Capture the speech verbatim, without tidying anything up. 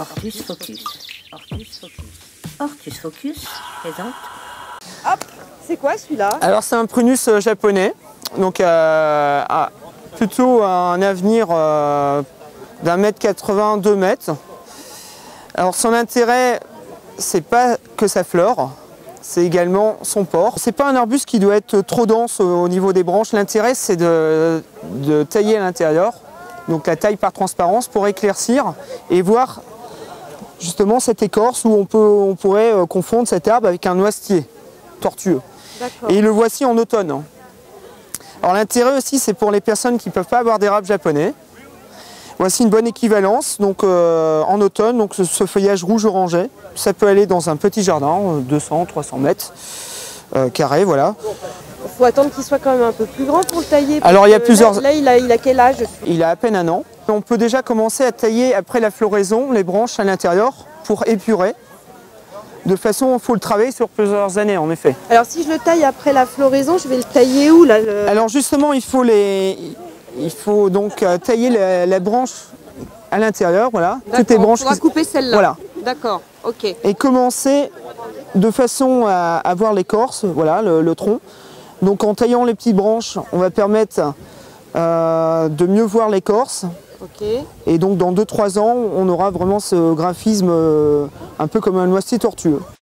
Ortus Focus. Ortus Focus. Ortus Focus présente. Hop, c'est quoi celui-là? Alors c'est un prunus euh, japonais, donc euh, a plutôt un avenir euh, d'un mètre quatre-vingts, deux mètres. Alors son intérêt, c'est pas que sa fleur, c'est également son port. C'est pas un arbuste qui doit être trop dense au niveau des branches. L'intérêt, c'est de, de tailler à l'intérieur, donc la taille par transparence pour éclaircir et voir justement cette écorce où on, peut, on pourrait confondre cet arbre avec un noisetier tortueux. Et le voici en automne. Alors l'intérêt aussi, c'est pour les personnes qui ne peuvent pas avoir d'érable japonais. Voici une bonne équivalence, donc euh, en automne, donc ce, ce feuillage rouge-orangé. Ça peut aller dans un petit jardin, deux cents, trois cents mètres euh, carrés, voilà. Il faut attendre qu'il soit quand même un peu plus grand pour le tailler. Alors il y a plusieurs... Là, là il, a, il a quel âge? Il a à peine un an. On peut déjà commencer à tailler après la floraison les branches à l'intérieur pour épurer. De façon, il faut le travailler sur plusieurs années en effet. Alors si je le taille après la floraison, je vais le tailler où là le... Alors justement, il faut, les... il faut donc euh, tailler la, la branche à l'intérieur, voilà. Toutes les branches. On va qui... couper celle-là. Voilà. D'accord, ok. Et commencer de façon à avoir l'écorce, voilà, le, le tronc. Donc en taillant les petites branches, on va permettre euh, de mieux voir l'écorce. Okay. Et donc dans deux trois ans, on aura vraiment ce graphisme euh, un peu comme un noisetier tortueux.